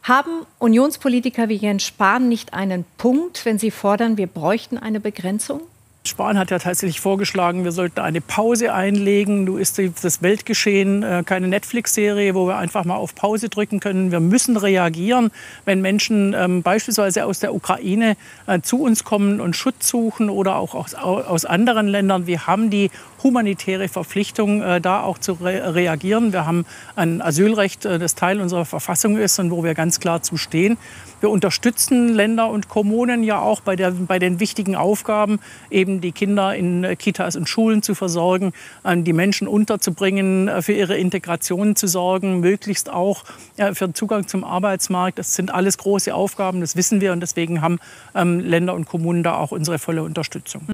Haben Unionspolitiker wie Jens Spahn nicht einen Punkt, wenn sie fordern, wir bräuchten eine Begrenzung? Spahn hat ja tatsächlich vorgeschlagen, wir sollten eine Pause einlegen. Nun ist das Weltgeschehen keine Netflix-Serie, wo wir einfach mal auf Pause drücken können. Wir müssen reagieren, wenn Menschen beispielsweise aus der Ukraine zu uns kommen und Schutz suchen oder auch aus anderen Ländern. Wir haben die humanitäre Verpflichtung, da auch zu reagieren. Wir haben ein Asylrecht, das Teil unserer Verfassung ist und wo wir ganz klar zu stehen. Wir unterstützen Länder und Kommunen ja auch bei den wichtigen Aufgaben, eben die Kinder in Kitas und Schulen zu versorgen, die Menschen unterzubringen, für ihre Integration zu sorgen, möglichst auch für den Zugang zum Arbeitsmarkt. Das sind alles große Aufgaben, das wissen wir, und deswegen haben Länder und Kommunen da auch unsere volle Unterstützung.